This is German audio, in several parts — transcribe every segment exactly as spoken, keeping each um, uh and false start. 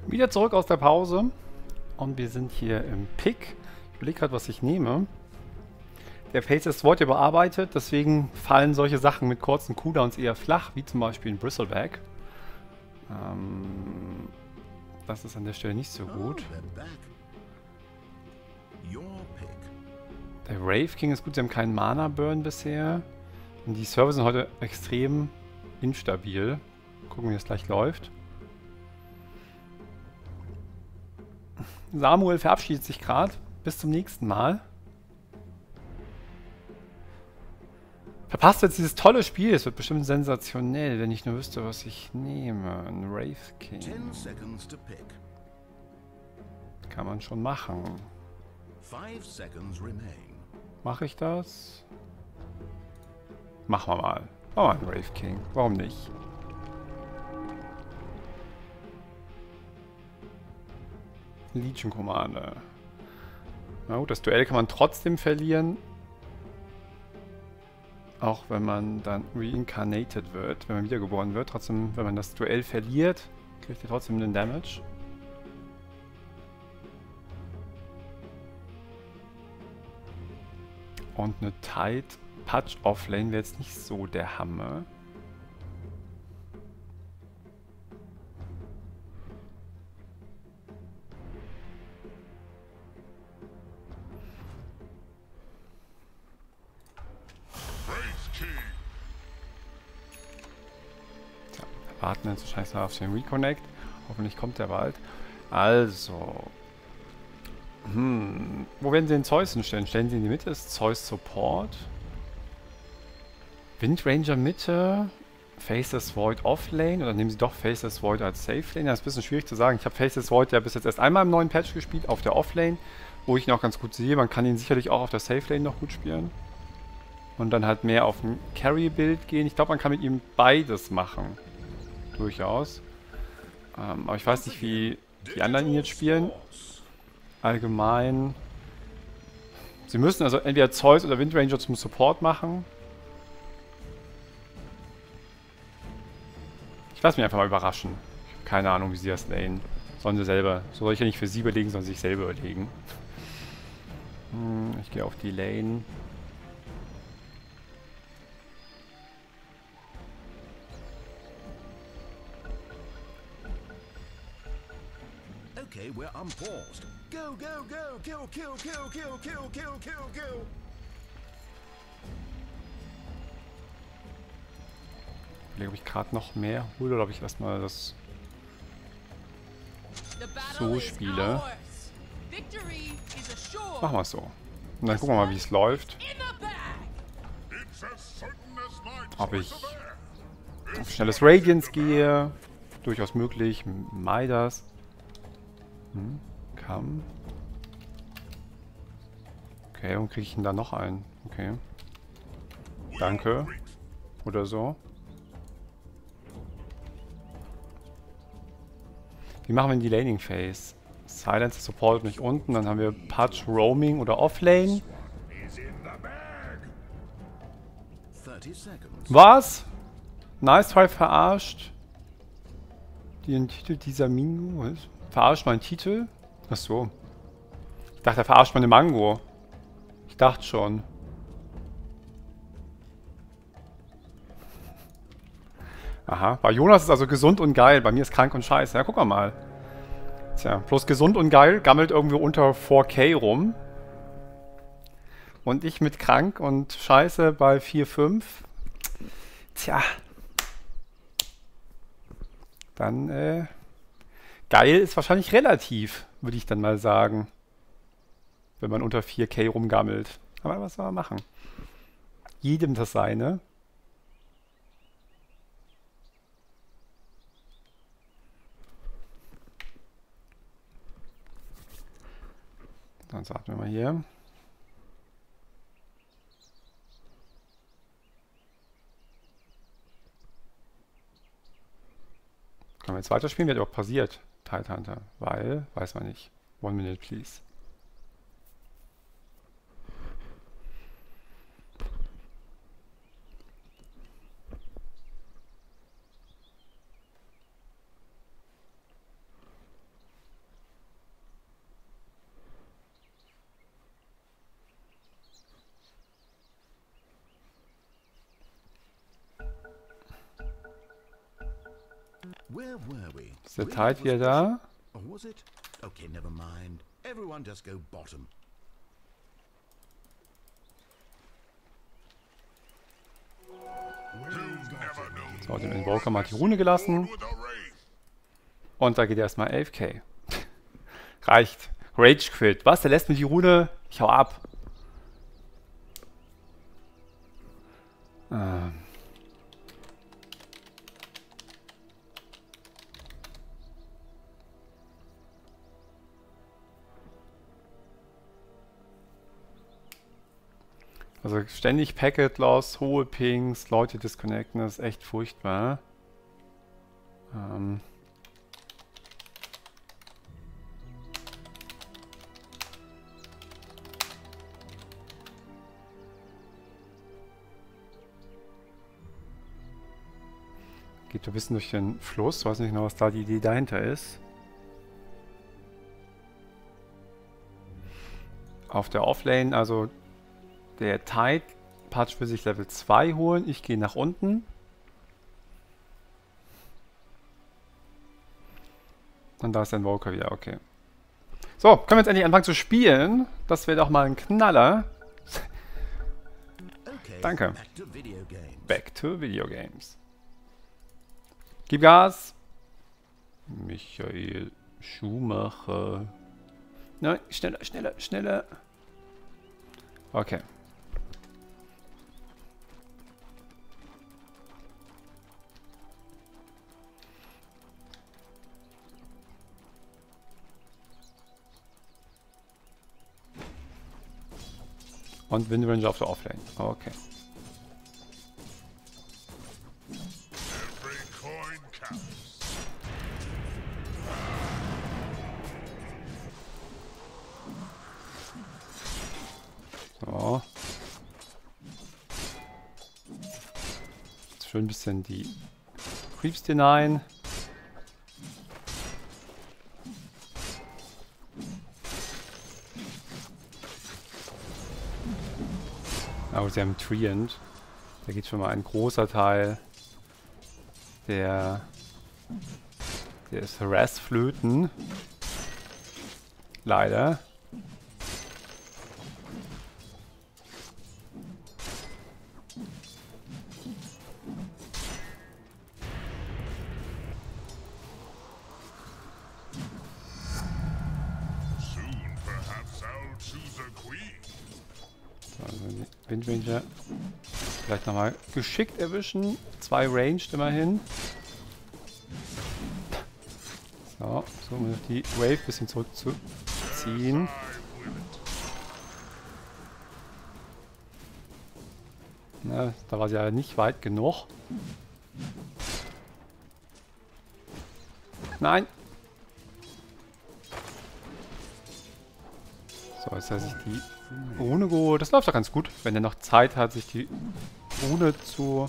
Wieder zurück aus der Pause und wir sind hier im Pick. Ich überlege gerade, was ich nehme. Der Faces wurde überarbeitet, deswegen fallen solche Sachen mit kurzen Cooldowns eher flach, wie zum Beispiel ein Bristleback. Ähm, das ist an der Stelle nicht so gut. Der Wraith King ist gut, sie haben keinen Mana-Burn bisher. Und die Server sind heute extrem instabil. Gucken, wie es gleich läuft. Samuel verabschiedet sich gerade. Bis zum nächsten Mal. Verpasst jetzt dieses tolle Spiel. Es wird bestimmt sensationell, wenn ich nur wüsste, was ich nehme. Ein Wraith King. Kann man schon machen. Mache ich das? Machen wir mal. Machen wir einen Wraith King. Warum nicht? Legion Commander. Na gut, das Duell kann man trotzdem verlieren. Auch wenn man dann reincarnated wird, wenn man wiedergeboren wird. Trotzdem, wenn man das Duell verliert, kriegt er trotzdem den Damage. Und eine Tide Patch Offlane wäre jetzt nicht so der Hammer. Warten jetzt wahrscheinlich noch auf den Reconnect. Hoffentlich kommt der bald. Also. Hm. Wo werden sie den Zeus hinstellen? Stellen sie in die Mitte? Ist Zeus Support? Windranger Mitte? Faceless Void Offlane? Oder nehmen sie doch Faceless Void als Safe Lane? Das ist ein bisschen schwierig zu sagen. Ich habe Faceless Void ja bis jetzt erst einmal im neuen Patch gespielt, auf der Offlane, wo ich ihn auch ganz gut sehe. Man kann ihn sicherlich auch auf der Safe Lane noch gut spielen. Und dann halt mehr auf ein Carry-Bild gehen. Ich glaube, man kann mit ihm beides machen. Durchaus. Ähm, aber ich weiß nicht, wie die anderen ihn jetzt spielen. Allgemein. Sie müssen also entweder Zeus oder Windranger zum Support machen. Ich lasse mich einfach mal überraschen. Ich habe keine Ahnung, wie sie das lanen. Sollen sie selber. So soll ich ja nicht für sie überlegen, sondern sich selber überlegen. Hm, ich gehe auf die Lane. Okay, we're unpaused. Go, go, go, kill, kill, kill, kill, kill, kill, kill, kill. Ich überlege, ob ich gerade noch mehr hole oder ob ich erstmal das so spiele. Machen wir es so. Und dann gucken wir mal, wie es läuft. Ob ich auf schnelles Radiance gehe. Durchaus möglich. Midas. Hm, Kam. Okay, und kriege ich ihn da noch ein? Okay. Danke. Oder so. Wie machen wir denn die Laning Phase? Silence supportet mich unten, dann haben wir Patch, Roaming oder Offlane. Was? Nice Try verarscht. Den Titel dieser Mingo? Was? Verarscht meinen Titel? Achso. Ich dachte, er verarscht meine Mango. Ich dachte schon. Aha. Bei Jonas ist also gesund und geil. Bei mir ist krank und scheiße. Ja, guck mal. Tja, bloß gesund und geil gammelt irgendwo unter vier K rum. Und ich mit krank und scheiße bei vier, fünf. Tja. Dann, äh... geil ist wahrscheinlich relativ, würde ich dann mal sagen. Wenn man unter vier K rumgammelt. Aber was soll man machen? Jedem das seine. Dann sagen wir mal hier. Können wir jetzt weiterspielen? Wird auch passiert. Tidehunter. Weil, weiß man nicht. One minute, please. Where were we? Ist der Green Tide was wieder da? Or was it? Okay, never mind. Everyone just go bottom. So, dem Invoker mal die Rune gelassen. Und da geht erstmal elf K. Reicht. Rage Quit. Was? Der lässt mir die Rune? Ich hau ab. Ähm. Also ständig Packet Loss, hohe Pings, Leute disconnecten, das ist echt furchtbar. Ähm. Geht ein bisschen durch den Fluss, weiß nicht genau, was da die Idee dahinter ist. Auf der Offlane, also der Tide Patch will sich Level zwei holen. Ich gehe nach unten. Und da ist der Invoker wieder, okay. So, können wir jetzt endlich anfangen zu spielen. Das wäre doch mal ein Knaller. Okay, Danke. back to video games. Back to Video Games. Gib Gas. Michael Schumacher. Nein, schneller, schneller, schneller. Okay. Und Wind Ranger auf der Offlane. Okay. So. Jetzt schön ein bisschen die Creeps denyen. Aber sie haben Treant. Da geht schon mal ein großer Teil. Der, der ist Harass flöten. Leider. Wind Ranger vielleicht nochmal geschickt erwischen. Zwei Ranged immerhin. So, so um die Wave ein bisschen zurückzuziehen. Na, da war sie ja nicht weit genug. Nein! So, jetzt hat sich die Rune geholt. Das läuft doch ganz gut, wenn er noch Zeit hat, sich die Rune zu...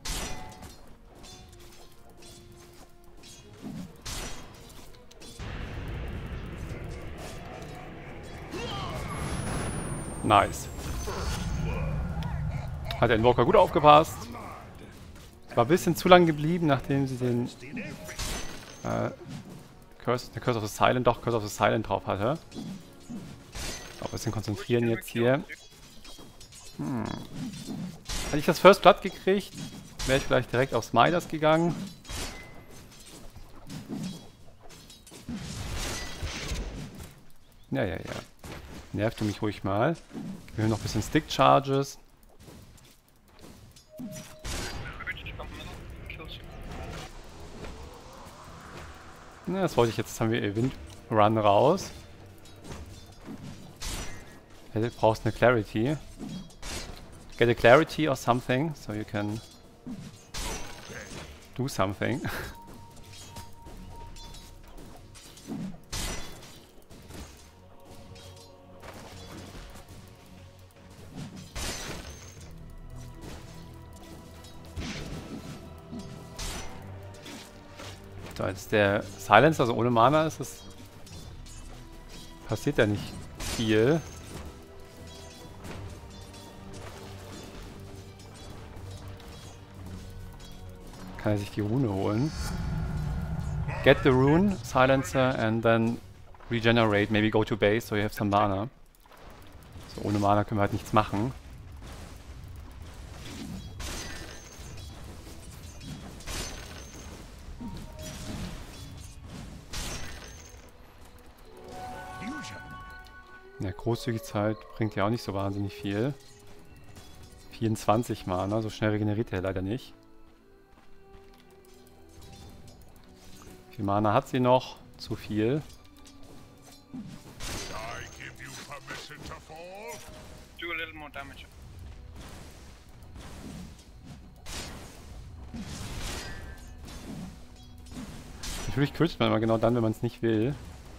Nice. Hat der Invoker gut aufgepasst. War ein bisschen zu lang geblieben, nachdem sie den äh, Curse, der Curse of the Silent, doch Curse of the Silent drauf hatte. Ein bisschen konzentrieren jetzt hier. Hm. Hätte ich das First Blood gekriegt, wäre ich vielleicht direkt aufs Midas gegangen. Ja, ja, ja. Nervt du mich ruhig mal. Wir hören noch ein bisschen Stick Charges. Na, das wollte ich jetzt. Jetzt haben wir Wind Run raus. Du brauchst eine Clarity. Get a clarity or something, so you can do something. So, als der Silencer, also ohne Mana ist es, passiert ja nicht viel. Kann er sich die Rune holen. get the rune, Silencer, and then regenerate, maybe go to base, so you have some mana. So, ohne Mana können wir halt nichts machen. Ja, Großzügigkeit bringt ja auch nicht so wahnsinnig viel. vierundzwanzig Mana, so schnell regeneriert er leider nicht. Wie viel Mana hat sie noch? Zu viel. Do a little more damage. Natürlich crittet man immer genau dann, wenn man es nicht will.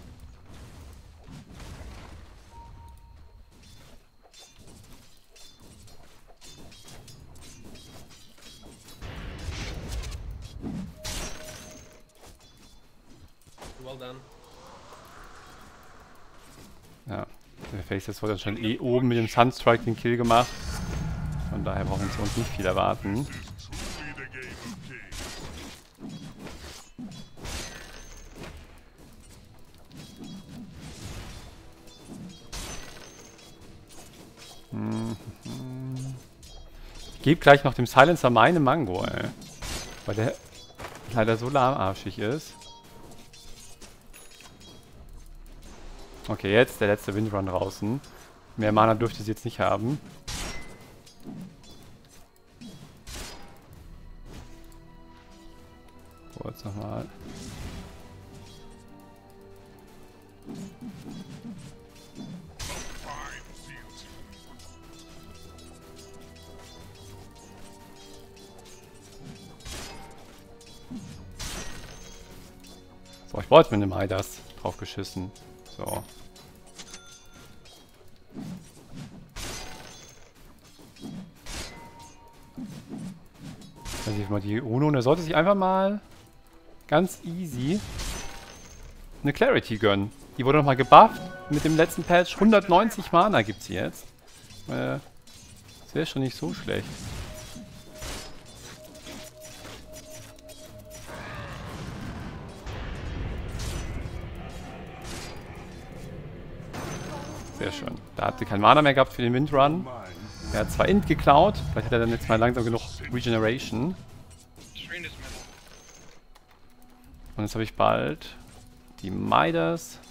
Well done. Ja, der Faceless wurde schon eh oben mit dem Sunstrike den Kill gemacht. Von daher brauchen wir uns nicht viel erwarten. Ich gebe gleich noch dem Silencer meine Mango, ey. Weil der leider so lahmarschig ist. Okay, jetzt der letzte Windrun draußen. Mehr Mana dürfte sie jetzt nicht haben. Kurz nochmal. So, ich wollte mit dem Midas drauf geschissen. So. Also ich mal die Uno, und er sollte sich einfach mal ganz easy eine Clarity gönnen. Die wurde nochmal gebufft mit dem letzten Patch. hundertneunzig Mana gibt sie jetzt. Äh, das wäre schon nicht so schlecht. Sehr schön. Da hat sie kein Mana mehr gehabt für den Windrun. Er hat zwar Int geklaut, vielleicht hat er dann jetzt mal langsam genug Regeneration. Und jetzt habe ich bald die Midas.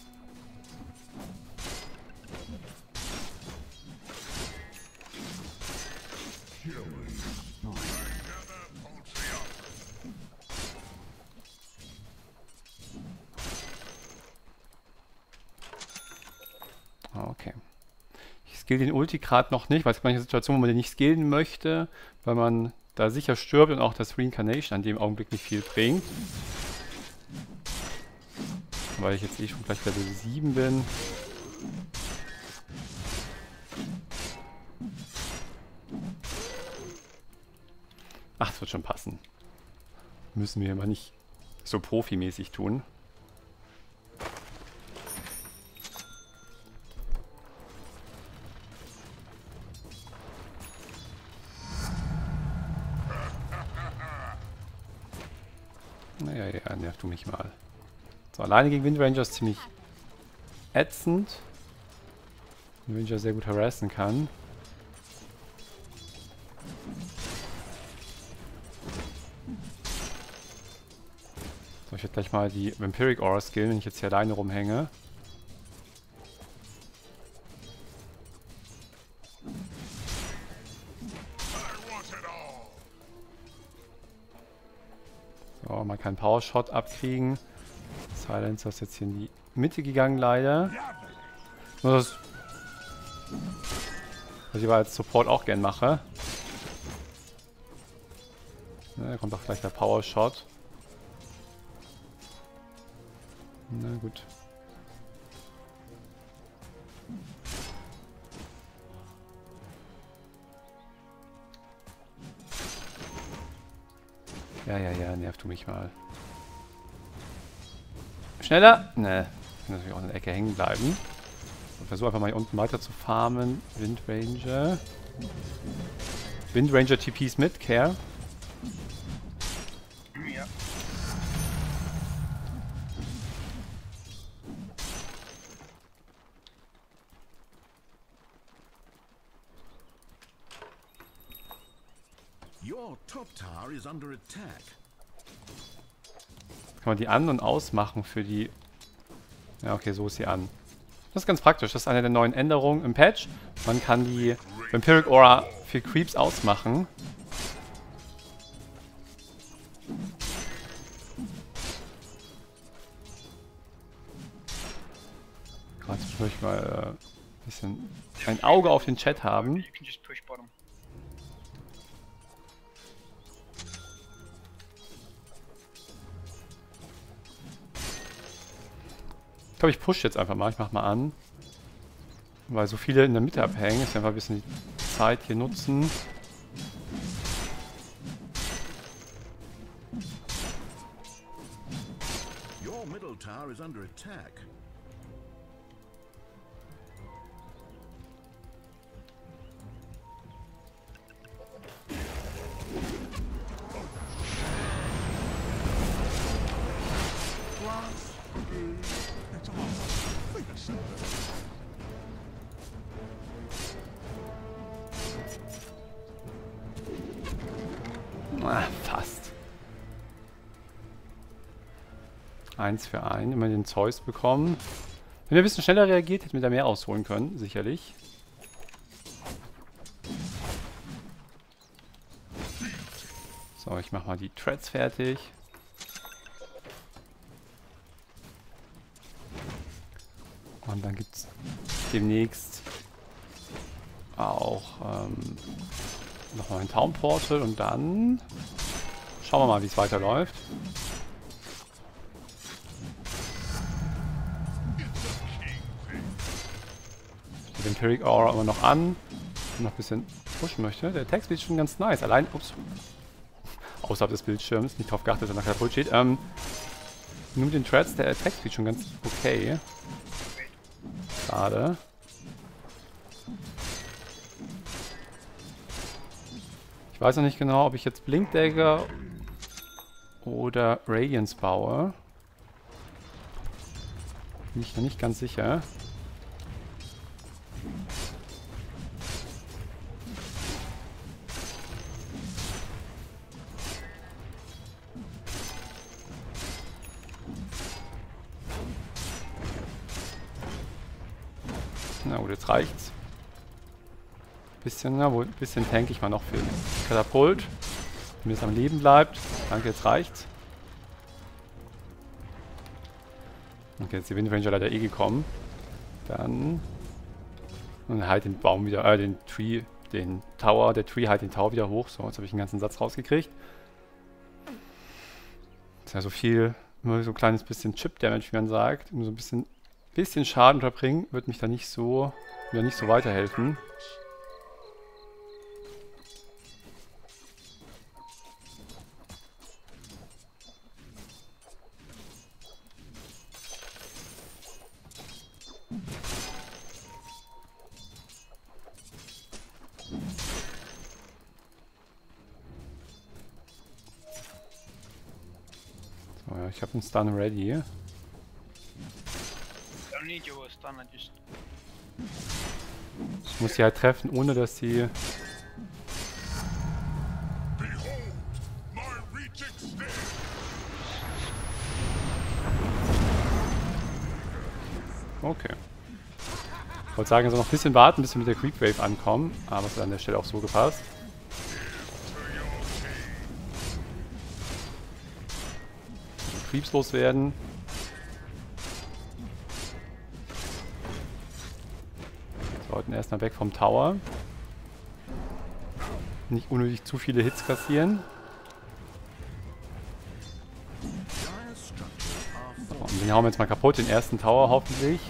Okay. Ich skill den Ulti gerade noch nicht, weil es manche Situation, wo man den nicht skillen möchte, weil man da sicher stirbt und auch das Reincarnation an dem Augenblick nicht viel bringt. Weil ich jetzt eh schon gleich Level sieben bin. Ach, es wird schon passen. Müssen wir immer nicht so profimäßig tun. Naja, ja, nerv du mich mal. So, alleine gegen Windranger ist ziemlich ätzend. Windranger sehr gut harassen kann. So, ich werde gleich mal die Vampiric Aura skillen, wenn ich jetzt hier alleine rumhänge. So, man kann Power Shot abkriegen. Silencer ist jetzt hier in die Mitte gegangen, leider. Das, was ich aber als Support auch gern mache. Ja, da kommt auch gleich der Power Shot. Na gut. Ja, ja, ja, nerv du mich mal. Schneller! Ne, kann natürlich auch in der Ecke hängen bleiben. Und versuche einfach mal hier unten weiter zu farmen. Windranger. Windranger T Ps mit, Care. Ja. Your top tower is under attack. Kann man die an- und ausmachen für die... Ja, okay, so ist sie an. Das ist ganz praktisch. Das ist eine der neuen Änderungen im Patch. Man kann die Vampiric Aura für Creeps ausmachen. Gerade zwischendurch mal ein äh, bisschen ein Auge auf den Chat haben. You can just push bottom. Ich glaube, ich push jetzt einfach mal. Ich mach mal an. Weil so viele in der Mitte abhängen. Ich will einfach ein bisschen die Zeit hier nutzen. Your middle tower is under attack. Ah, fast. Eins für einen. Immer den Zeus bekommen. Wenn er ein bisschen schneller reagiert, hätten wir da mehr ausholen können. Sicherlich. So, ich mach mal die Threads fertig. Und dann gibt es demnächst auch ähm, nochmal ein Town Portal und dann schauen wir mal, wie es weiterläuft. Die Vampiric Aura immer noch an. Und noch ein bisschen pushen möchte. Der Text ist schon ganz nice. Allein, ups, außerhalb des Bildschirms, nicht drauf geachtet, dass er nachher Katapult steht. Ähm, nur mit den Threads, der Text ist schon ganz okay. Schade. Ich weiß noch nicht genau, ob ich jetzt Blinkdagger oder Radiance baue. Bin ich noch nicht ganz sicher. Na gut, jetzt reicht's. Bisschen, na wohl, bisschen tank ich mal noch für Katapult. Wenn es am Leben bleibt. Danke, jetzt reicht's. Okay, jetzt ist die Wind Ranger leider eh gekommen. Dann. Und halt den Baum wieder, äh, den Tree, den Tower, der Tree halt den Tower wieder hoch. So, jetzt habe ich einen ganzen Satz rausgekriegt. Das ist ja so viel, nur so ein kleines bisschen Chip-Damage, wie man sagt. Nur so ein bisschen, bisschen Schaden verbringen, wird mich da nicht so, wieder nicht so weiterhelfen. So, ja, ich habe einen Stun ready. Don't need your stun, I just Ich muss sie halt treffen, ohne dass sie... Okay. Ich wollte sagen, also noch ein bisschen warten, bis wir mit der Creep Wave ankommen, aber es hat an der Stelle auch so gepasst. Die Creeps loswerden. Sollten erstmal weg vom Tower. Nicht unnötig zu viele Hits kassieren. So, und den hauen wir jetzt mal kaputt, den ersten Tower hoffentlich.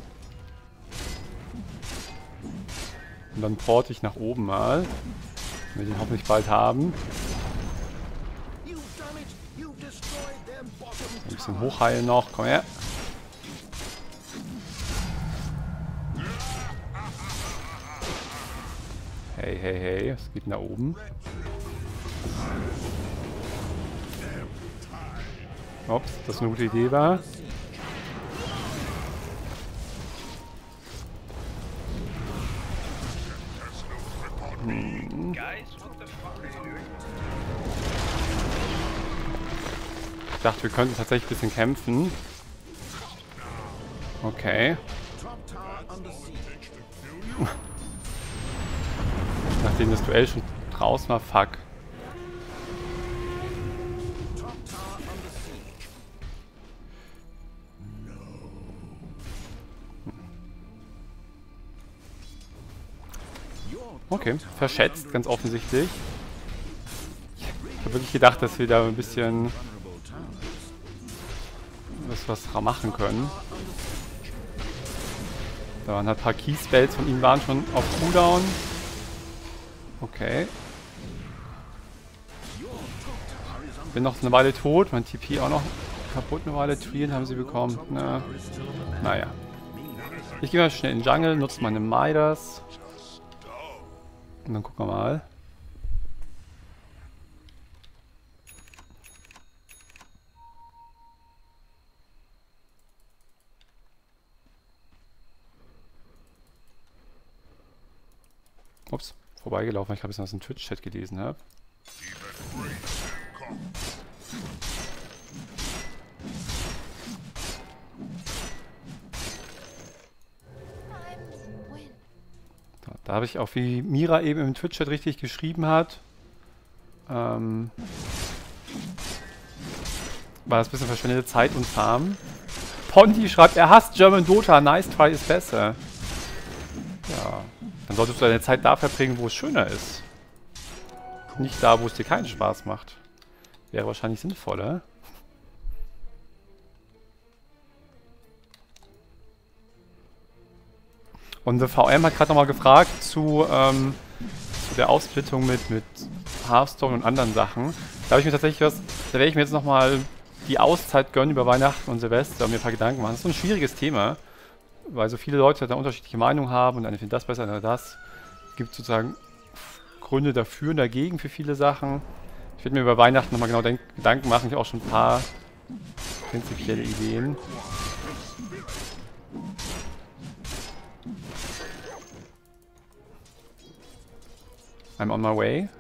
Und dann porte ich nach oben mal. Wenn wir den hoffentlich bald haben. Ein bisschen hochheilen noch, komm her. Hey, hey, hey, es geht nach oben. Ups, das eine gute Idee war. Mhm. Guys, what the fuck are you doing? Ich dachte, wir könnten tatsächlich ein bisschen kämpfen. Okay. Top tower under siege. Nachdem das Duell schon draußen war, fuck. Top tower under siege. Your top Okay, tower verschätzt, under ganz offensichtlich. Ich habe wirklich gedacht, dass wir da ein bisschen vulnerable towers. was, was machen können. Da waren halt ein paar Key-Spells von ihm waren schon auf Cooldown. Okay. Bin noch eine Weile tot. Mein T P auch noch kaputt eine Weile. Trieren haben sie bekommen. Na, naja. Ich gehe mal schnell in den Jungle, nutze meine Midas. Und dann gucken wir mal. Ups, vorbeigelaufen. Ich habe jetzt noch einen Twitch-Chat gelesen habe. Da, da habe ich auch, wie Mira eben im Twitch-Chat richtig geschrieben hat, ähm, war das ein bisschen verschwendete Zeit und Farm. Ponti schreibt, er hasst German Dota, nice try ist besser. Ja, dann solltest du deine Zeit da verbringen, wo es schöner ist. Nicht da, wo es dir keinen Spaß macht. Wäre wahrscheinlich sinnvoller. Und The V M hat gerade nochmal gefragt zu, ähm, zu der Aufsplittung mit, mit Hearthstone und anderen Sachen. Da habe ich mir tatsächlich was, da werde ich mir jetzt nochmal die Auszeit gönnen über Weihnachten und Silvester und mir ein paar Gedanken machen. Das ist so ein schwieriges Thema, weil so viele Leute da unterschiedliche Meinungen haben und eine findet das besser, andere das. Es gibt sozusagen Gründe dafür und dagegen für viele Sachen. Ich werde mir über Weihnachten nochmal genau denk Gedanken machen. Ich habe auch schon ein paar prinzipielle Ideen. I'm on my way.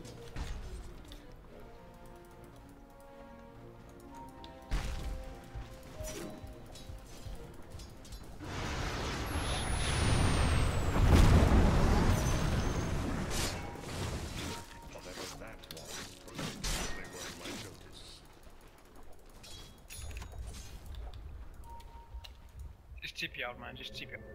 Just T P out, man. Just T P out.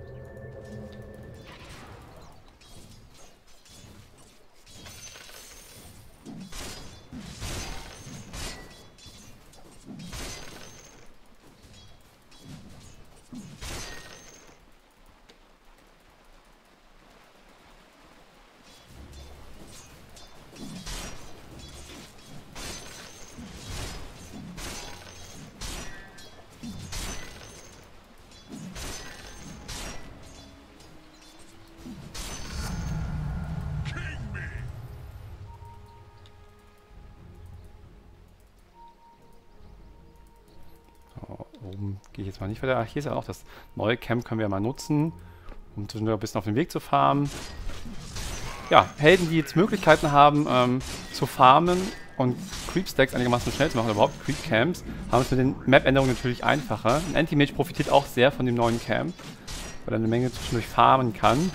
Oben gehe ich jetzt mal nicht weiter. Ach, hier ist ja auch das neue Camp, können wir ja mal nutzen, um zwischendurch ein bisschen auf den Weg zu farmen. Ja, Helden, die jetzt Möglichkeiten haben, ähm, zu farmen und Creep-Stacks einigermaßen schnell zu machen, oder überhaupt Creep-Camps, haben es mit den Map-Änderungen natürlich einfacher. Ein Anti-Mage profitiert auch sehr von dem neuen Camp, weil er eine Menge zwischendurch farmen kann.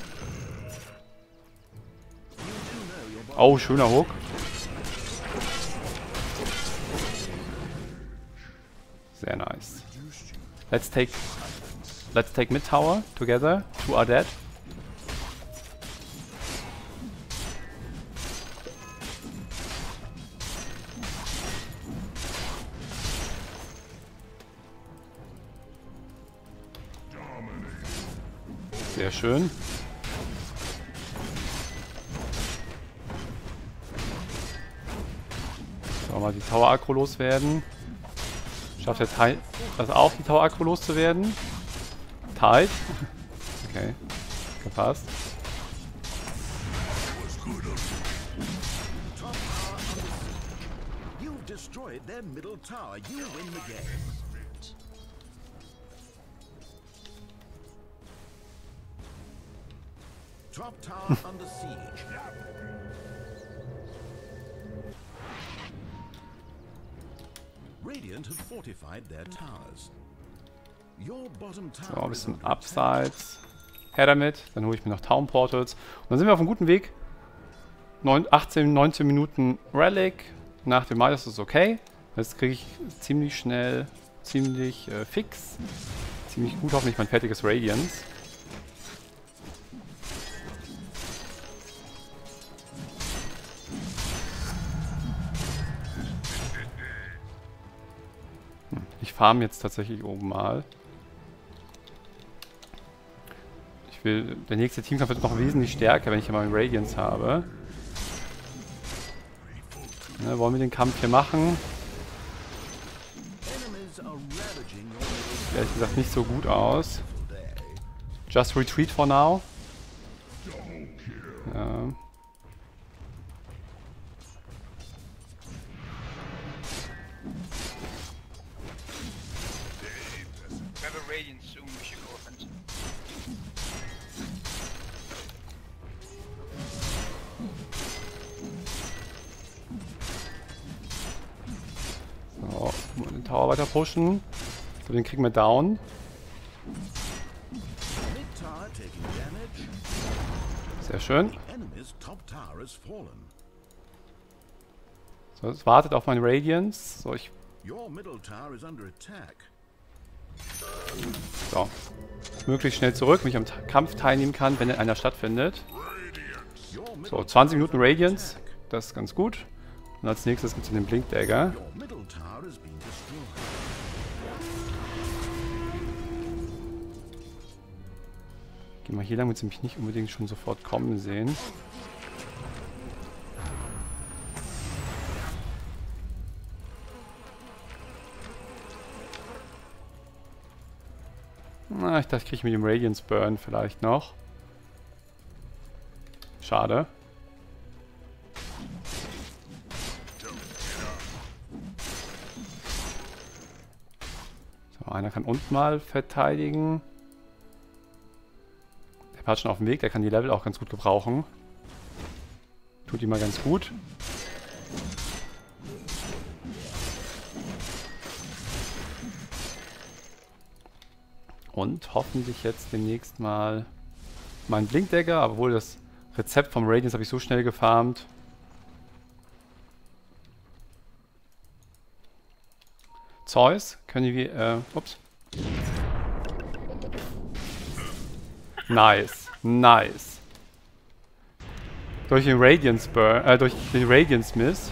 Oh, schöner Hook. Sehr nice. Let's take let's take mid tower together. Two are dead. Sehr schön. Sollen wir mal die Tower Aggro loswerden. Schafft der Teil das auch, die Tower Aggro loszuwerden? Tight. Okay. Gepasst. You've destroyed their middle tower. You win the game. Top tower under siege. Radiant have fortified their towers. Your bottom So, tower ein is bisschen under attack. Abseits. Her damit. Dann hole ich mir noch Town Portals. Und dann sind wir auf einem guten Weg. neun, achtzehn, neunzehn Minuten Relic. Nach dem Mal ist es okay. Jetzt kriege ich ziemlich schnell, ziemlich äh, fix. Ziemlich gut hoffentlich mein fertiges Radiance. Hm, ich farm jetzt tatsächlich oben mal. Ich will, der nächste Teamkampf wird noch wesentlich stärker, wenn ich hier mal einen Radiance habe. Ne, wollen wir den Kampf hier machen? Enemies are ravaging your Sieht ehrlich gesagt nicht so gut aus. day. Just retreat for now. Ja. We have a Radiant soon, we should go offensive. So, mal den Tower weiter pushen. So, den kriegen wir down. Mid tower taking damage. Sehr schön. Enemy's top tower has fallen. So, es wartet auf mein Radiance. So, ich. Your middle tower is under attack. So. Möglichst schnell zurück, wenn ich am Ta- Kampf teilnehmen kann, wenn einer stattfindet. Your middle So, zwanzig Minuten Radiance. Das ist ganz gut. Und als nächstes gibt es den Blink Dagger. Your middle tower has been destroyed. Gehen wir hier lang, damit sie mich nicht unbedingt schon sofort kommen sehen. Na, ich dachte, ich kriege mit dem Radiance Burn vielleicht noch. Schade. So, einer kann unten mal verteidigen. Der war schon auf dem Weg, der kann die Level auch ganz gut gebrauchen. Tut ihm mal ganz gut. Und hoffentlich jetzt demnächst mal mein Blinkdagger, obwohl das Rezept vom Radiance habe ich so schnell gefarmt. Zeus, können wir, äh, ups. Nice, nice. Durch den Radiance Burn, äh, durch den Radiance Miss.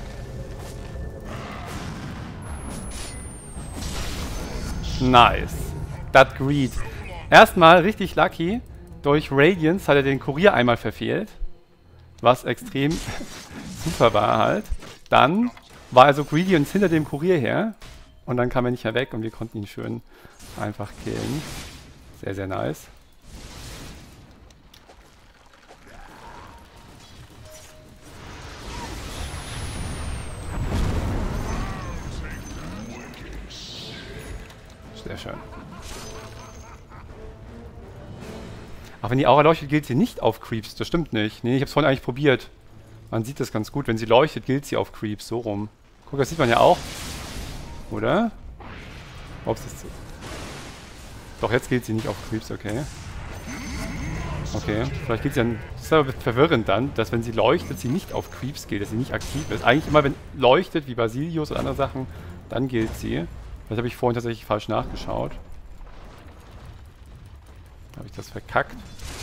Nice. Das Greed. Erstmal richtig lucky. Durch Radiance hat er den Kurier einmal verfehlt. Was extrem super war halt. Dann war er so greedy und ist hinter dem Kurier her. Und dann kam er nicht mehr weg und wir konnten ihn schön einfach killen. Sehr, sehr nice. Sehr schön. Ach, wenn die Aura leuchtet, gilt sie nicht auf Creeps. Das stimmt nicht. Nee, ich habe es vorhin eigentlich probiert. Man sieht das ganz gut. Wenn sie leuchtet, gilt sie auf Creeps. So rum. Guck, das sieht man ja auch. Oder? Ups, das ist... Doch, jetzt gilt sie nicht auf Creeps, okay. Okay, vielleicht gilt sie dann... Das ist aber verwirrend dann, dass wenn sie leuchtet, sie nicht auf Creeps gilt, dass sie nicht aktiv ist. Eigentlich immer, wenn leuchtet, wie Basilius oder andere Sachen, dann gilt sie. Vielleicht habe ich vorhin tatsächlich falsch nachgeschaut. Habe ich das verkackt?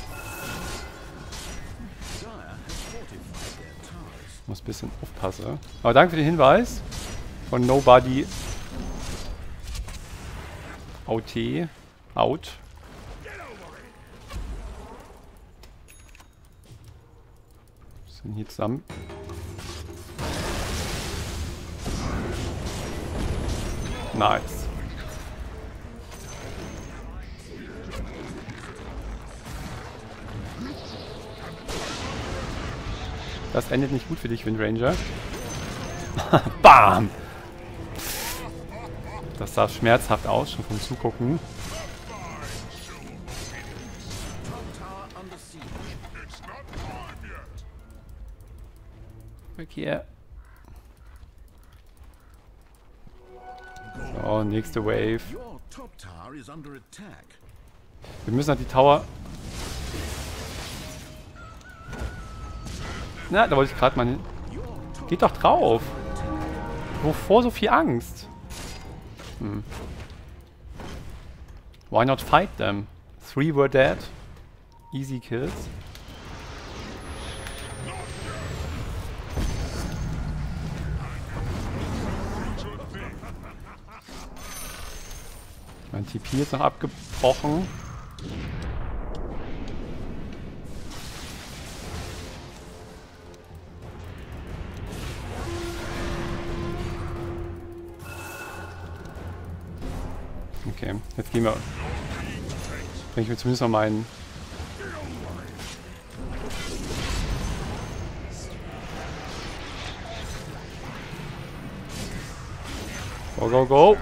Muss ein bisschen aufpassen. Aber danke für den Hinweis von Nobody O T Out. Sind hier zusammen. Nice. Das endet nicht gut für dich, Windranger. Bam! Das sah schmerzhaft aus, schon vom Zugucken. weg hier. So, nächste Wave. Your top tower is under attack. Wir müssen halt die Tower... Na, da wollte ich gerade mal hin. Geht doch drauf. Wovor so viel Angst? Hm. Why not fight them? Three were dead. Easy kills. Mein T P ist noch abgebrochen. Okay, jetzt gehen wir. Bring ich mir zumindest noch meinen. Go, go, go!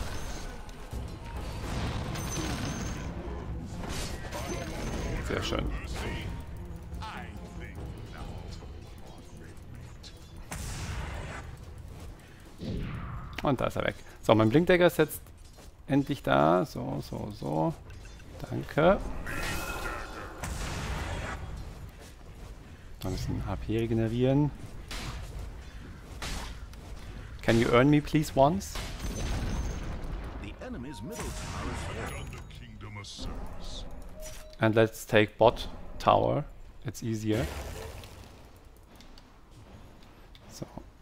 Sehr schön. Und da ist er weg. So, mein Blinkdagger ist jetzt endlich da. So, so, so. Danke. Noch ein bisschen H P regenerieren. Can you earn me please once? The enemy's middle tower is fallen. And let's take bot tower. It's easier. So.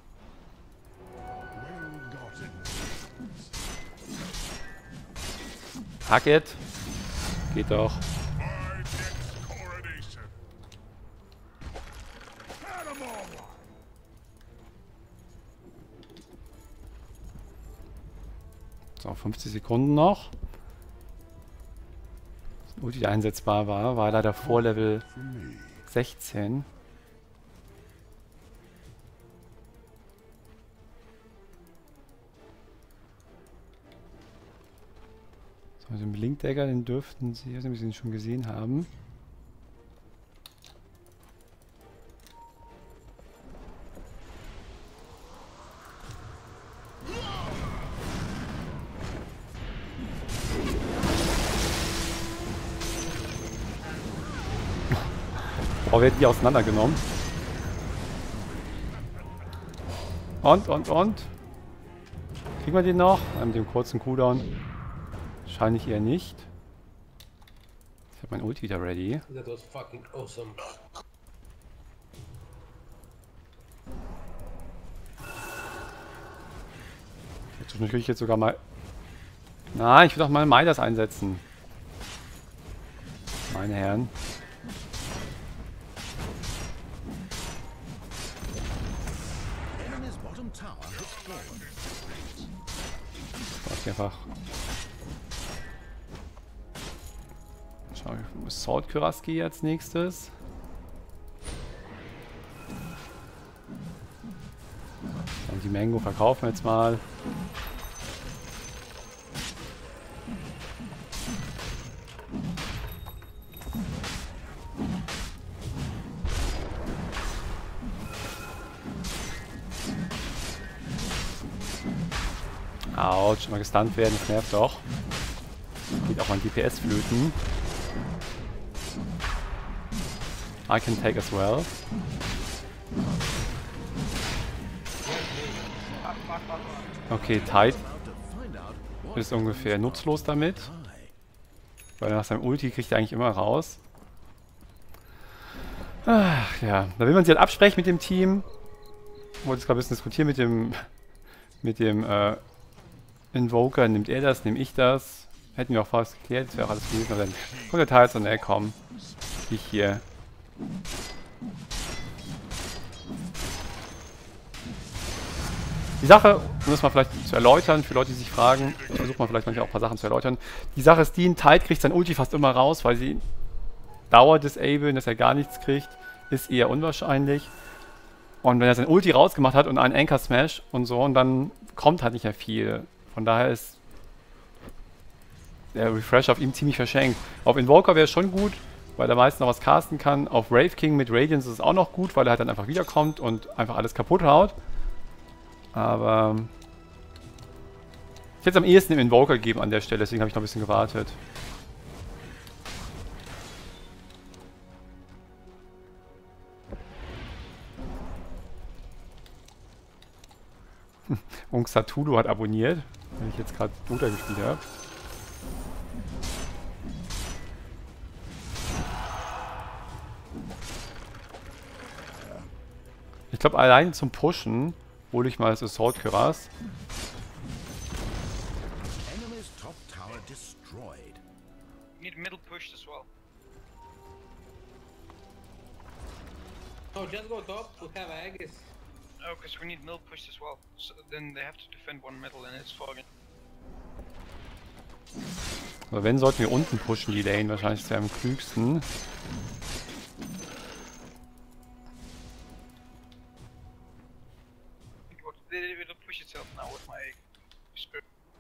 Hack it. Geht doch. So, fünfzig Sekunden noch. Das Ulti, der einsetzbar war, war leider vor Level sechzehn. So, den Blinkdagger, den dürften Sie, also, wie Sie ihn schon gesehen haben. Boah, werden die auseinandergenommen. Und, und, und. Kriegen wir den noch? Mit dem kurzen Cooldown. Wahrscheinlich eher nicht. Ich habe mein Ult wieder ready. That was fucking awesome. Jetzt will ich jetzt sogar mal... Nein, ich will doch mal Midas einsetzen. Meine Herren. Enemy's bottom tower has fallen. Ich einfach... Schau, Salt Kuraski als nächstes. Und die Mango verkaufen wir jetzt mal. Autsch, mal gestunt werden, das nervt doch. Geht auch mein D P S flöten. I can take as well. Okay, Tide ist ungefähr nutzlos damit. Weil nach seinem Ulti kriegt er eigentlich immer raus. Ach ja, da will man sich halt absprechen mit dem Team. Ich wollte jetzt gerade ein bisschen diskutieren mit dem mit dem äh, Invoker. Nimmt er das, nehme ich das? Hätten wir auch fast geklärt, das wäre auch alles gewesen. Aber dann kommt der Teil und er komm. Ich hier. Die Sache, um das mal vielleicht zu erläutern, für Leute, die sich fragen, ich versuche mal vielleicht manchmal auch ein paar Sachen zu erläutern. Die Sache ist die, ein Tide kriegt sein Ulti fast immer raus, weil sie Dauer disablen, dass er gar nichts kriegt, ist eher unwahrscheinlich. Und wenn er sein Ulti rausgemacht hat und einen Anchor Smash und so, und dann kommt halt nicht mehr viel. Von daher ist der Refresh auf ihm ziemlich verschenkt. Auf Invoker wäre es schon gut, weil er meistens noch was casten kann. Auf Wraith King mit Radiance ist es auch noch gut, weil er halt dann einfach wiederkommt und einfach alles kaputt haut. Aber ich hätte es am ehesten im Invoker gegeben an der Stelle, deswegen habe ich noch ein bisschen gewartet. Und Xatulu hat abonniert, wenn ich jetzt gerade Dota gespielt habe. Ich glaube, allein zum Pushen hole ich mal das Assault Cuirass. Enemy's top tower destroyed. Need middle pushed as well. No, just go top to have Aegis. Oh, because we need middle pushed as well. So then they have to defend one middle and it's fogging. Aber wenn, sollten wir unten pushen, die Lane. Wahrscheinlich ist ja am klügsten. It'll push itself now with my spirit.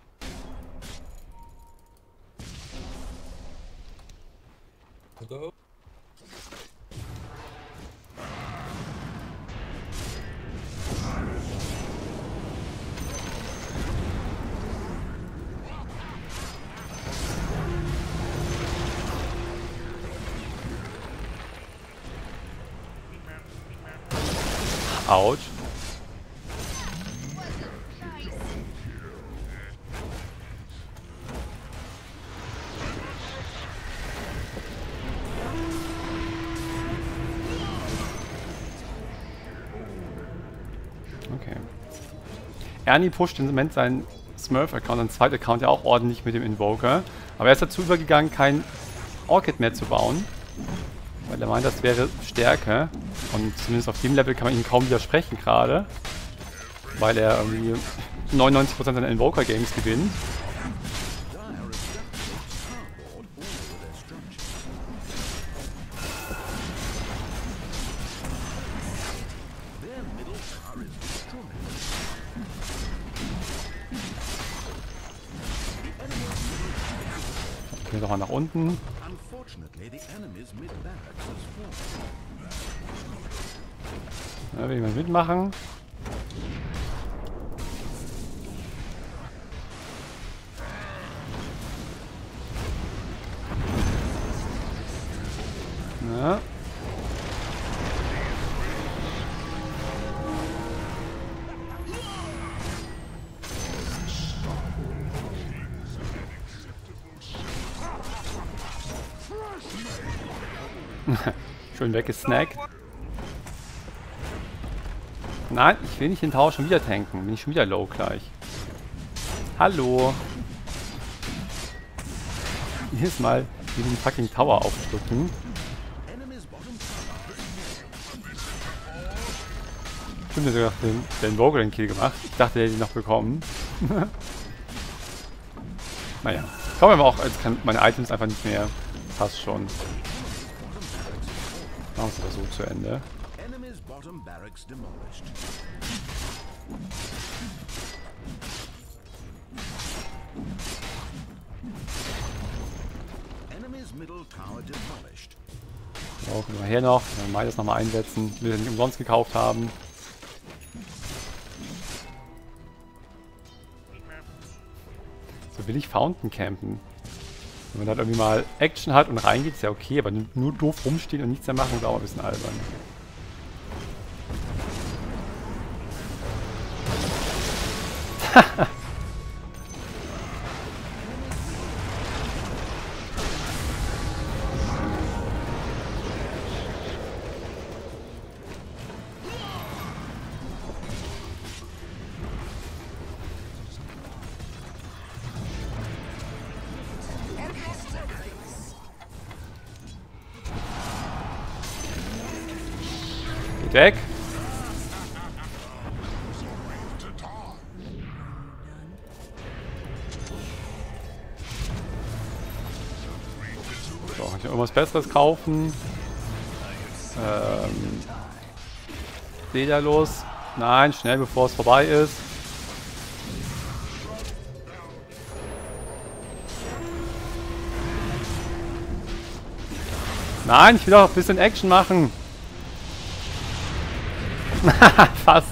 Go. Autsch. Okay. Ernie pusht im Moment seinen Smurf-Account, seinen zweiten Account ja auch ordentlich mit dem Invoker. Aber er ist dazu übergegangen, kein Orchid mehr zu bauen. Weil er meint, das wäre stärker. Und zumindest auf dem Level kann man ihm kaum widersprechen gerade. Weil er irgendwie neunundneunzig Prozent seiner Invoker-Games gewinnt. Ich gehe doch mal nach unten. Ja, will ich mal mitmachen. Ja. Schön weggesnackt. Nein, ich will nicht den Tower schon wieder tanken. Bin ich schon wieder low gleich. Hallo. Jedes Mal diesen fucking Tower aufdrücken. Ich habe sogar den, den Vogel den Kill gemacht. Ich dachte, der hätte ihn noch bekommen. Naja. Ich glaube aber auch, jetzt kann meine Items einfach nicht mehr. Passt schon. Machen wir es aber so zu Ende. So, können wir hier noch. Dann mal das nochmal einsetzen. Wir den nicht umsonst gekauft haben. So will ich Fountain campen. Wenn man dann irgendwie mal Action hat und reingeht, ist ja okay, aber nur doof rumstehen und nichts mehr machen, ist auch ein bisschen albern. Weg! So, kann ich irgendwas Besseres kaufen? Ähm. Lederlos. Nein, schnell bevor es vorbei ist. Nein, ich will auch ein bisschen Action machen. Fast.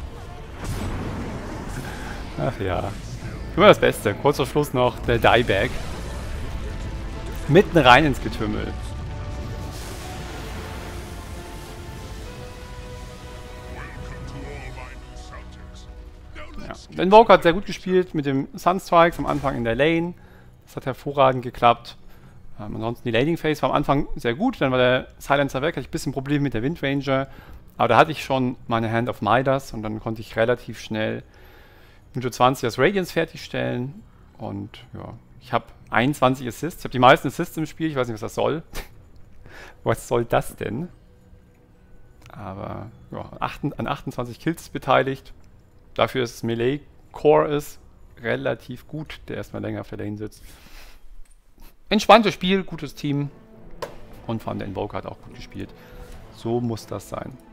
Ach ja. Immer das Beste. Kurz vor Schluss noch der Dieback. Mitten rein ins Getümmel. Ja. Der Invoker hat sehr gut gespielt mit dem Sunstrike am Anfang in der Lane. Das hat hervorragend geklappt. Ähm, ansonsten die Lading Phase war am Anfang sehr gut. Dann war der Silencer weg. Hatte ich ein bisschen Probleme mit der Windranger. Aber da hatte ich schon meine Hand of Midas und dann konnte ich relativ schnell Minute zwanzig das Radiance fertigstellen. Und ja, ich habe einundzwanzig Assists. Ich habe die meisten Assists im Spiel. Ich weiß nicht, was das soll. Was soll das denn? Aber ja, an achtundzwanzig Kills beteiligt. Dafür, dass es Melee Core ist, relativ gut, der erstmal länger auf der Lane sitzt. Entspanntes Spiel, gutes Team. Und vor allem der Invoker hat auch gut gespielt. So muss das sein.